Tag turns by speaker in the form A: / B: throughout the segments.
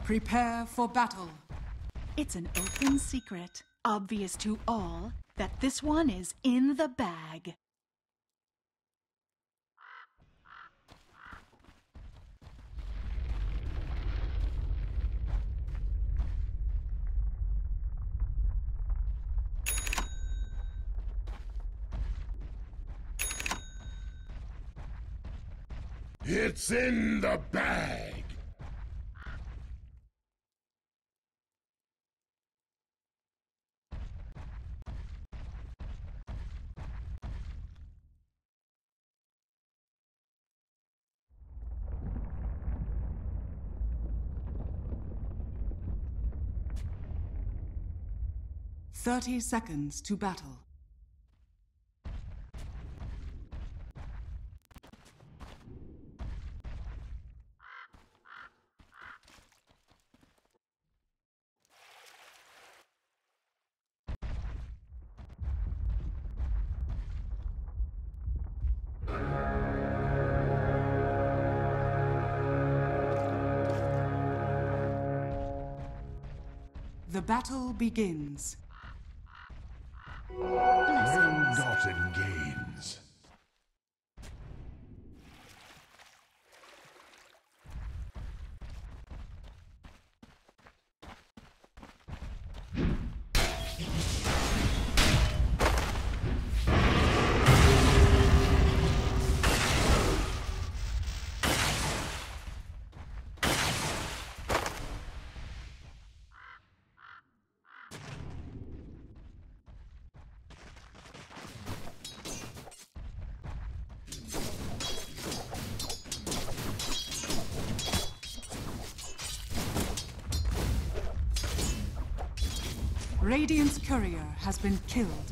A: Prepare for battle.
B: It's an open secret, obvious to all, that this one is in the bag.
C: It's in the bag!
A: "30 seconds to battle. The battle begins.
C: Well-gotten gains.
A: Radiant's courier has been killed.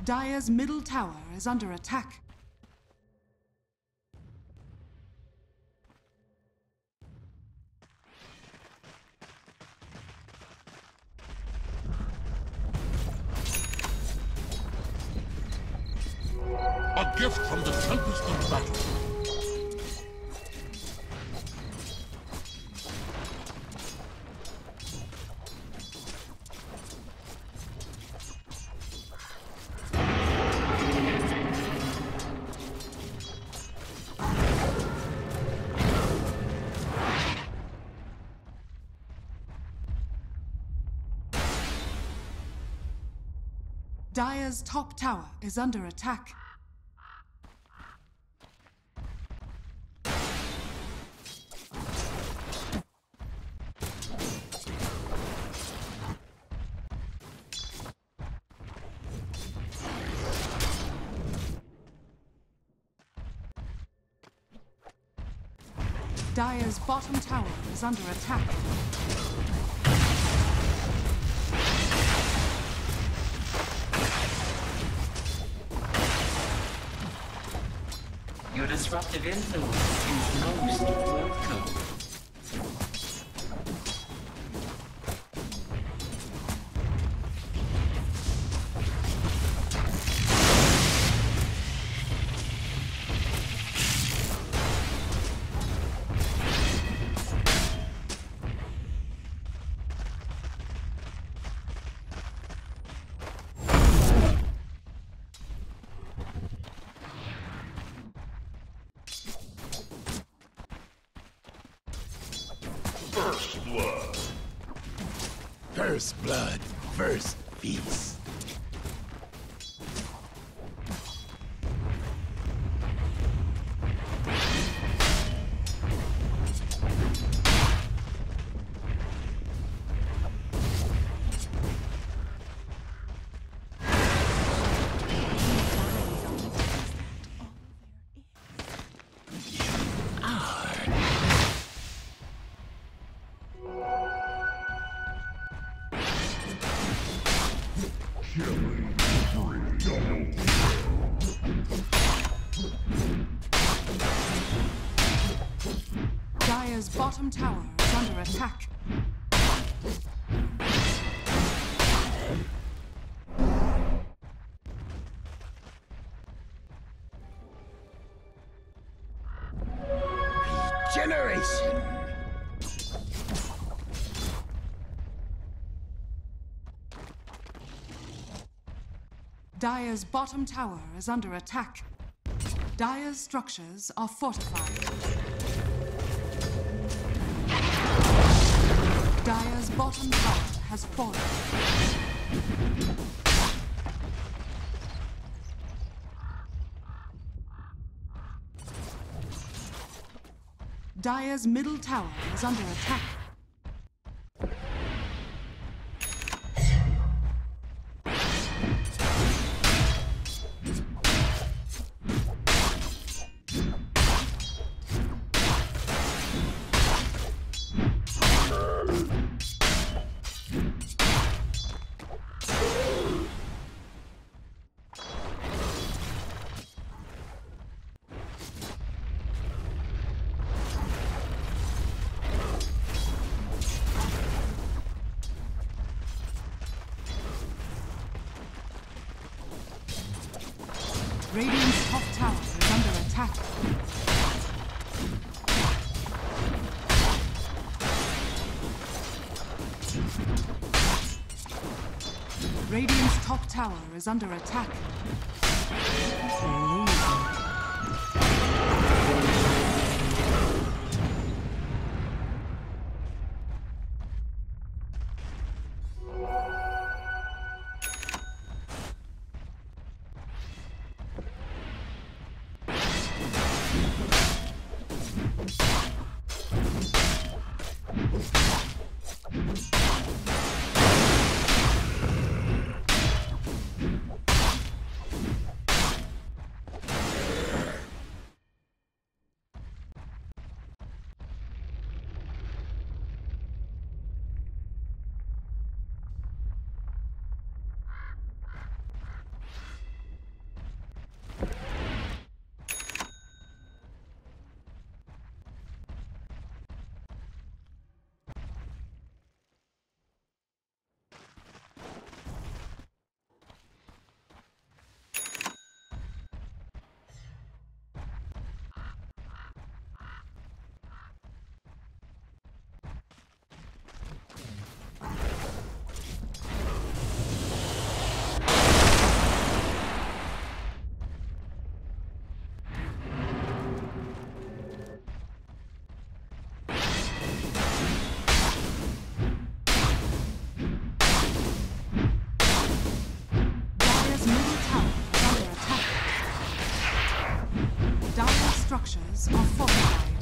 A: Dire's middle tower is under attack.
C: A gift from the Tempest of Battle.
A: Dire's top tower is under attack. Dire's bottom tower is under attack.
D: Your disruptive influence is most welcome.
C: First blood. First blood, first feast. Killing spree, double kill.
A: Dire's bottom tower is under attack.
C: Regeneration.
A: Dire's bottom tower is under attack. Dire's structures are fortified. Dire's bottom tower has fallen. Dire's middle tower is under attack. Radiant's top tower is under attack. Radiant's top tower is under attack. structures are fortified.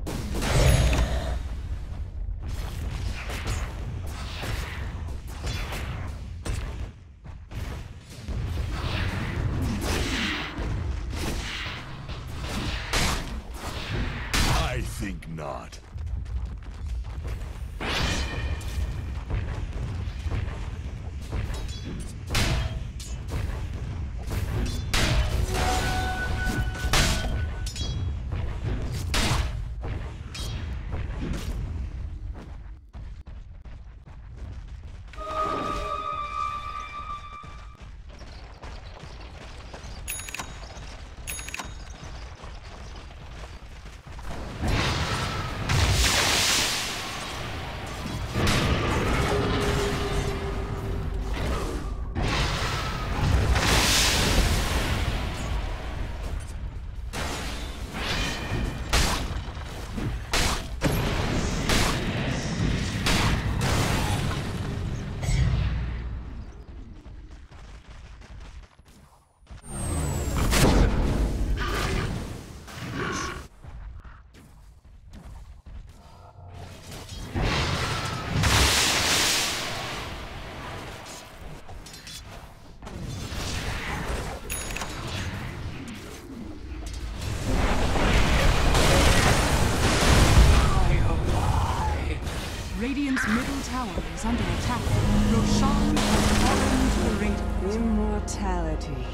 C: I think not.
A: Radiant's middle tower is under attack. Roshan has fallen to the Radiant.
E: Immortality.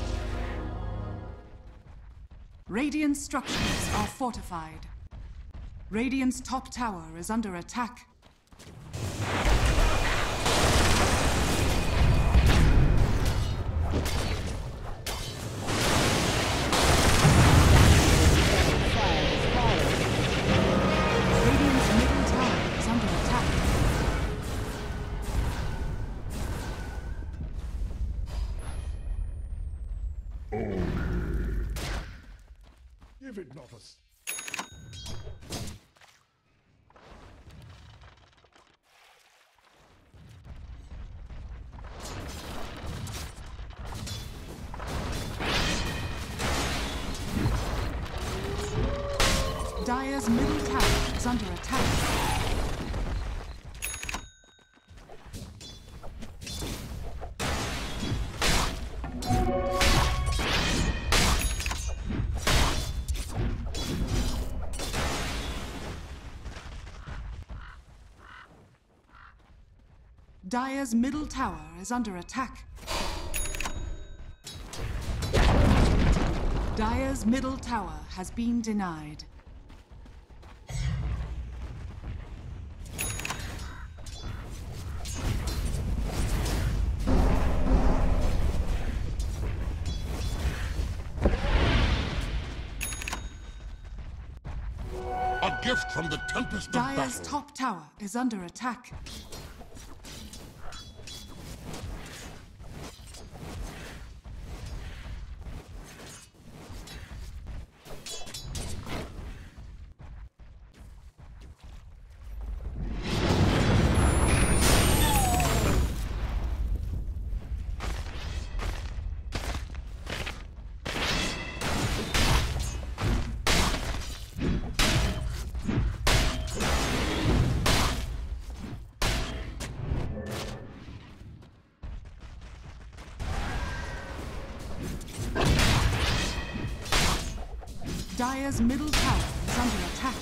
A: Radiant structures are fortified. Radiant's top tower is under attack. Radiant's middle tower is under attack.
C: Give it not us.
A: Dire's middle tower is under attack. Dire's middle tower is under attack. Dire's middle tower has been denied.
C: A gift from the tempest of
A: Dire's
C: battle.
A: top tower is under attack. Dire's middle tower is under attack.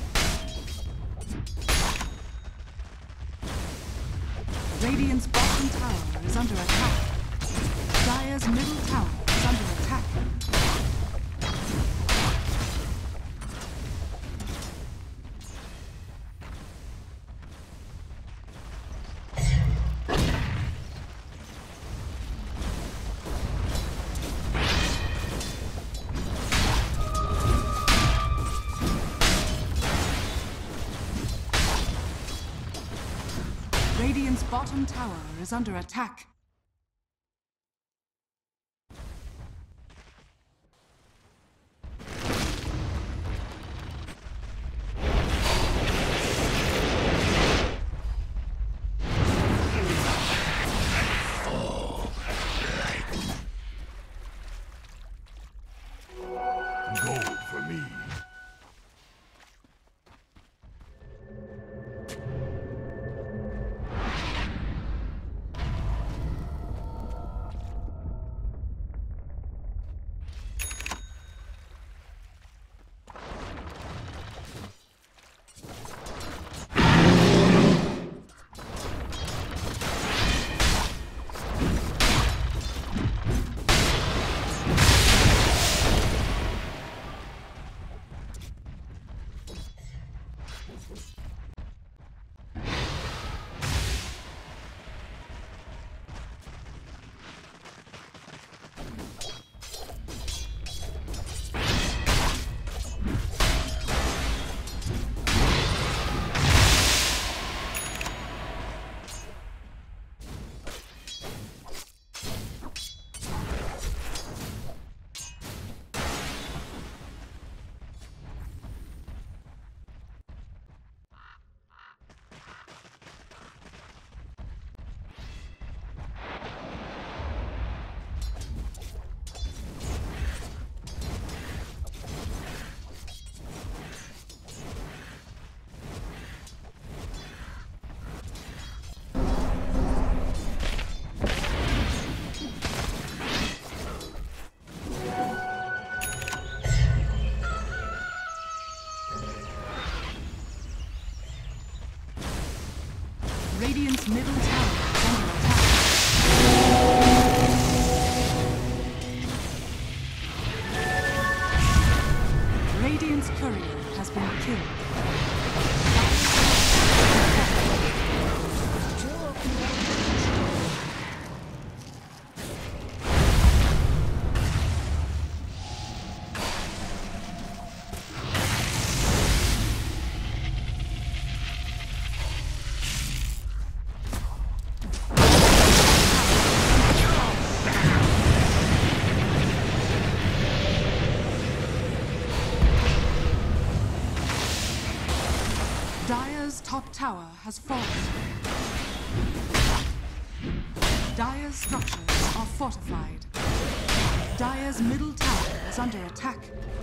A: Radiant's bottom tower is under attack. Dire's middle tower is under attack. Radiant's bottom tower is under attack.
C: Gold for me.
A: Dire's middle tower is under attack. Radiant's courier has been killed. Dire's top tower has fallen. Dire's structures are fortified. Dire's middle tower is under attack.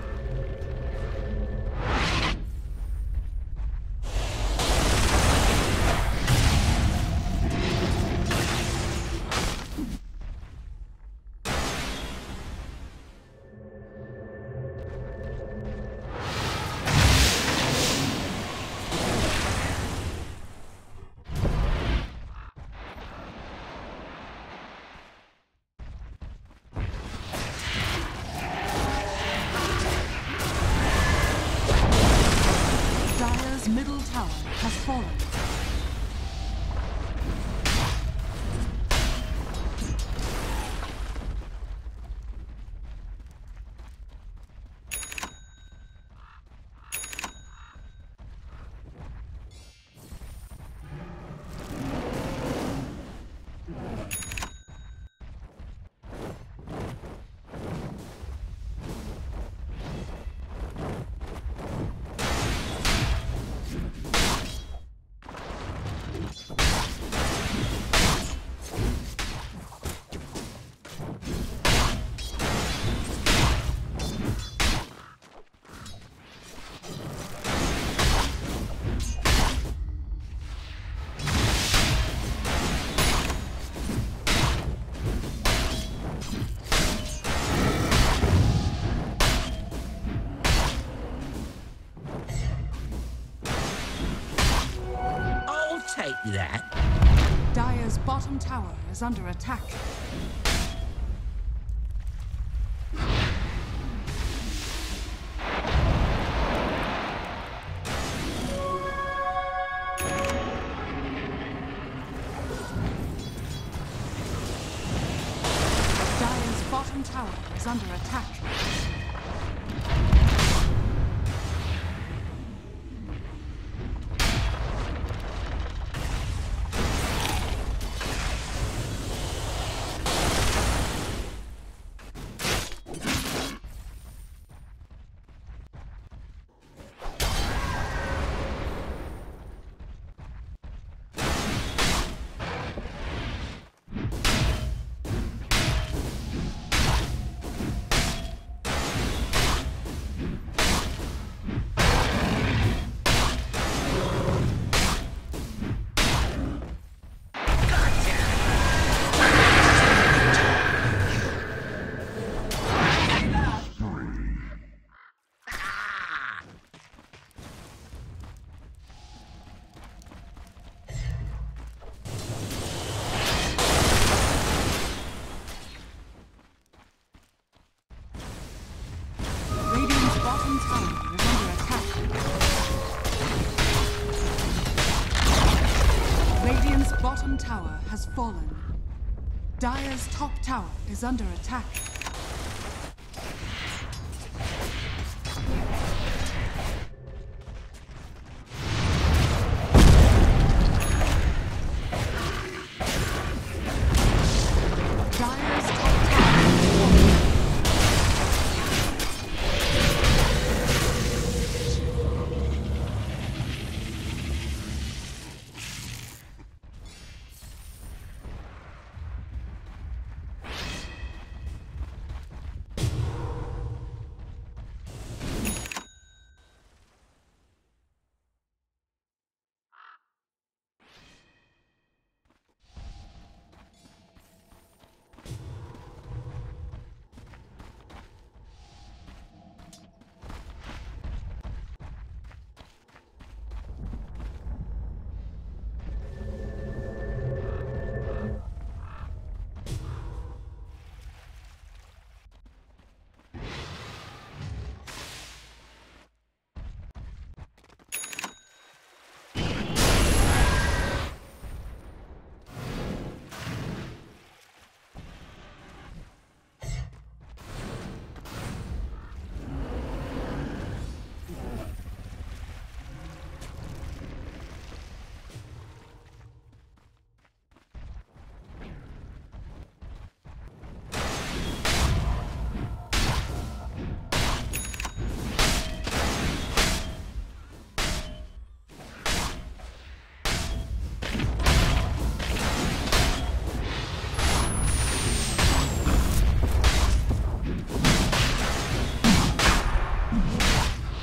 A: Dire's middle tower has fallen.
E: Take that.
A: Dire's bottom tower is under attack. Dire's bottom tower is under attack. Bottom tower is under attack. Radiant's bottom tower has fallen. Dire's top tower is under attack. Dire's top tower is fallen.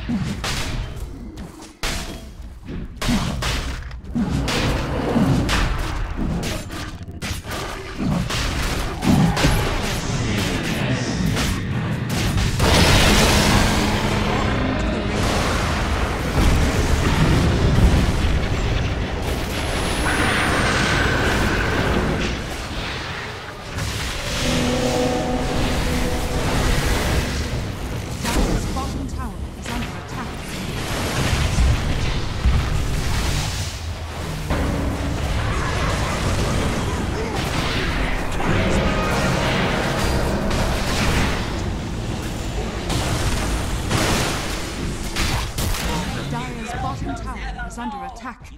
A: is under attack.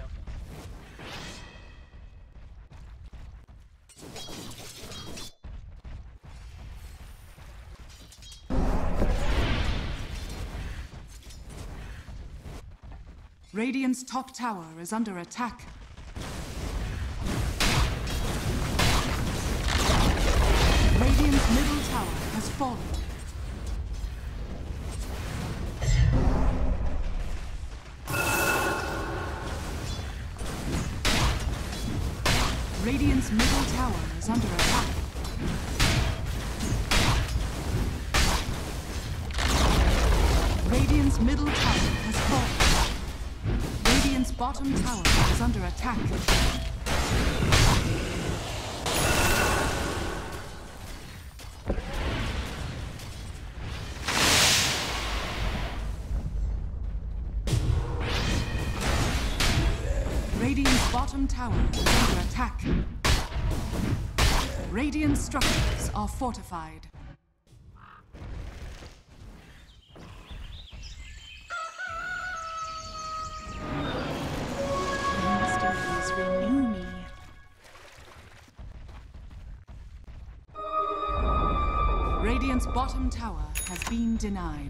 A: Radiant's top tower is under attack. Radiant's middle tower has fallen. Radiant's middle tower is under attack. Radiant's middle tower has fallen. Radiant's bottom tower is under attack. Radiant's bottom tower is under attack. Radiant structures are fortified.
B: Please renew me.
A: Radiant's bottom tower has been denied.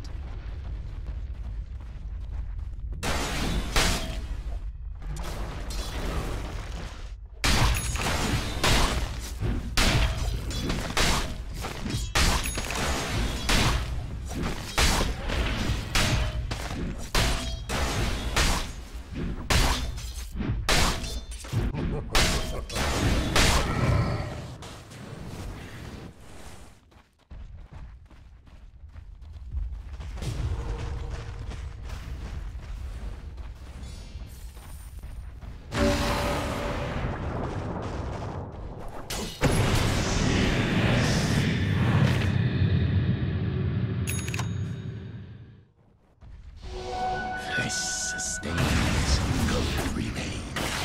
E: This sustains, gold remains.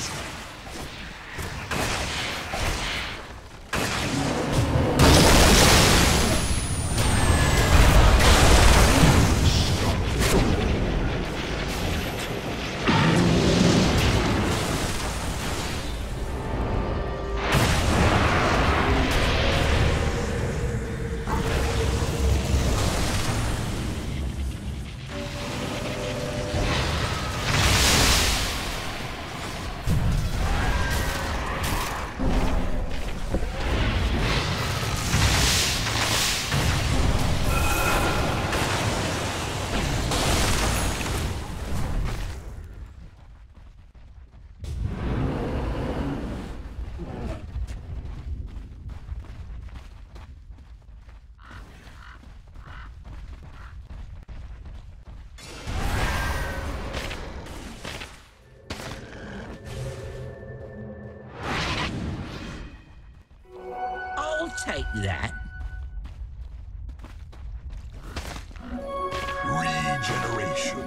E: I'll take that.
C: Regeneration.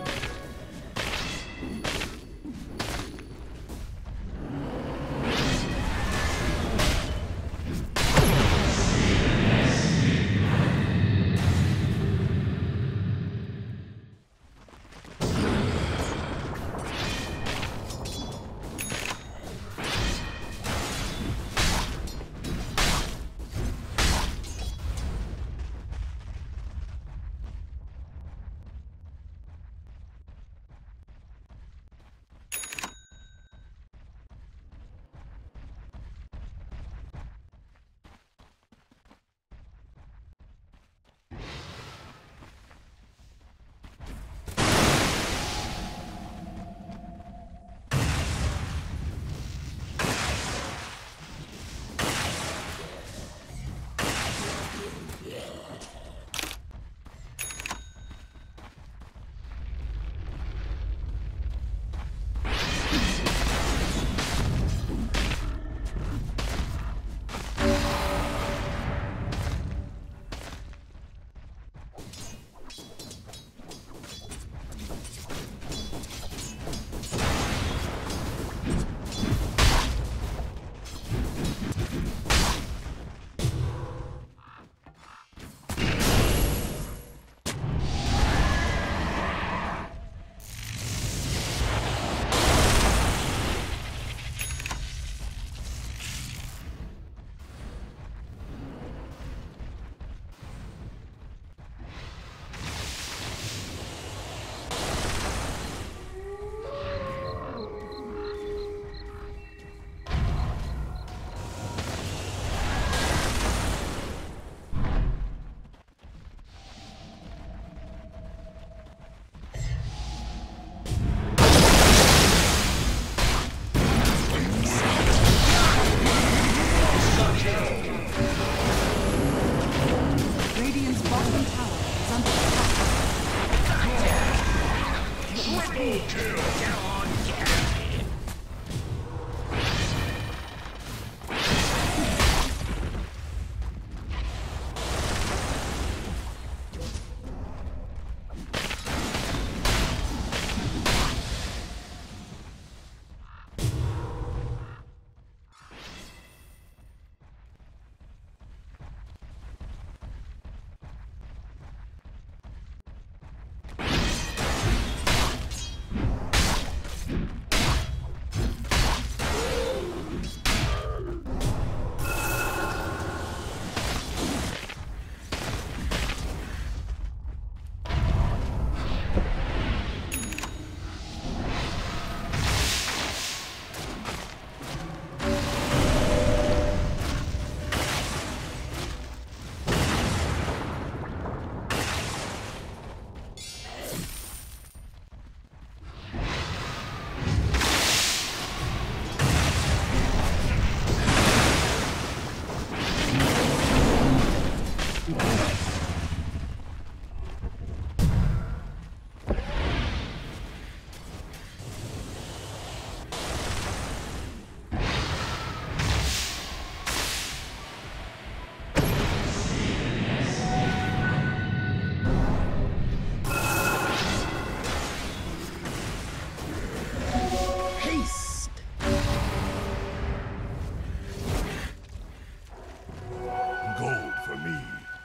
C: Gold for me.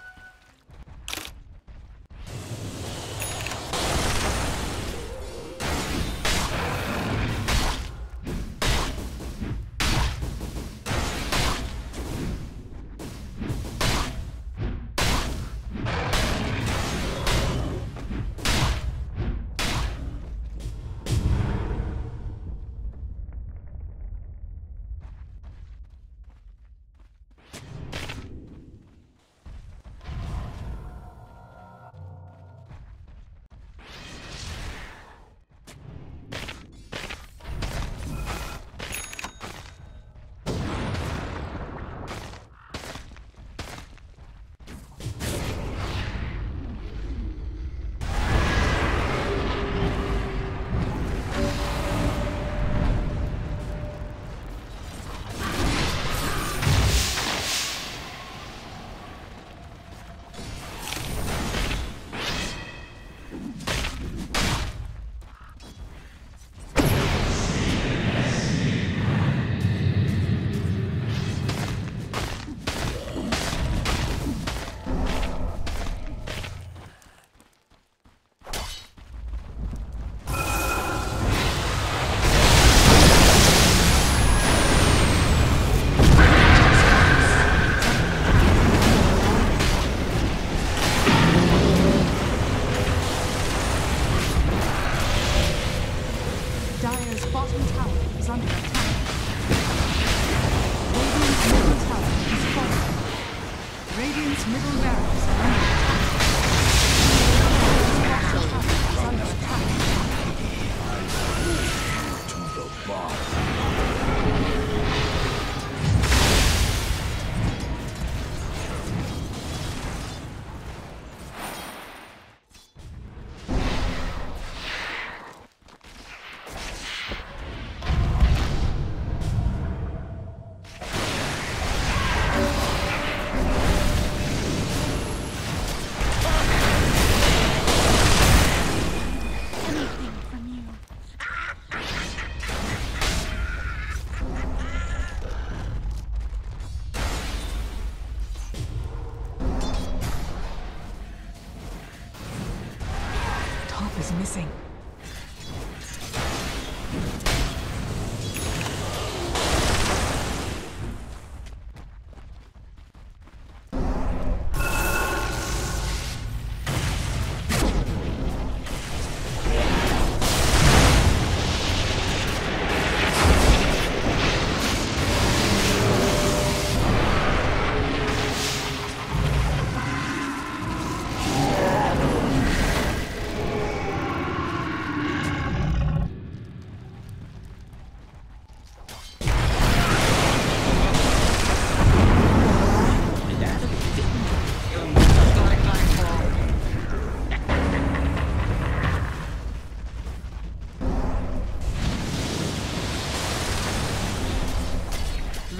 A: Dire's bottom tower is under attack. Radiant's middle tower is falling. Radiant's middle barracks are under attack. Radiant's bottom tower is under attack.
C: To the bottom.
A: Top is missing.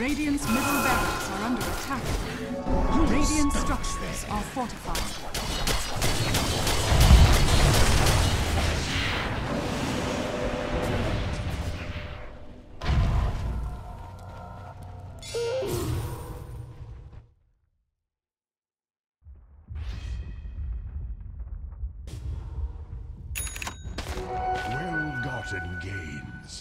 A: Radiant's middle barracks are under attack. Radiant structures are fortified.
C: Well-gotten gains.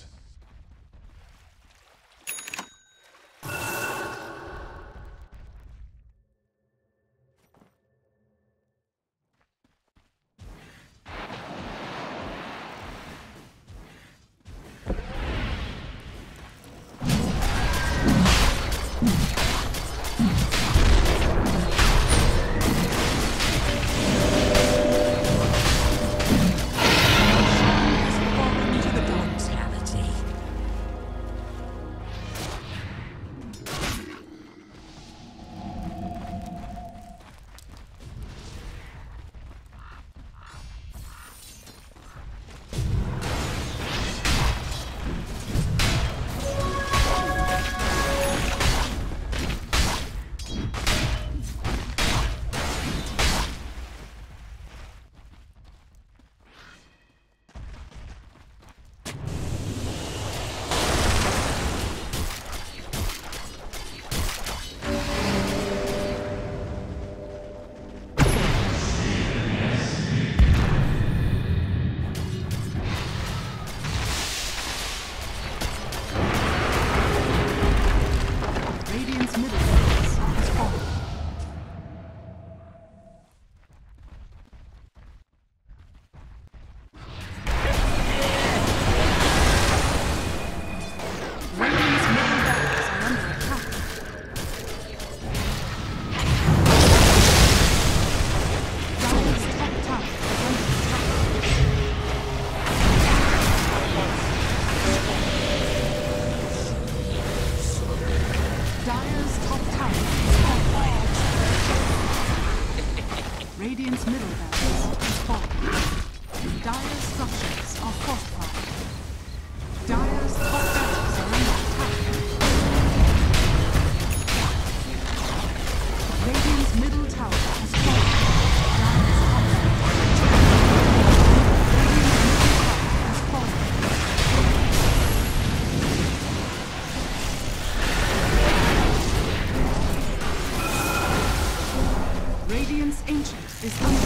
C: Radiant's middle barracks is falling. Dire's structures are fortified. Dire's top barracks are under attack. Radiant's middle tower has fallen. Dire's top barracks. Radiant's middle tower has fallen. Radiant's ancient is under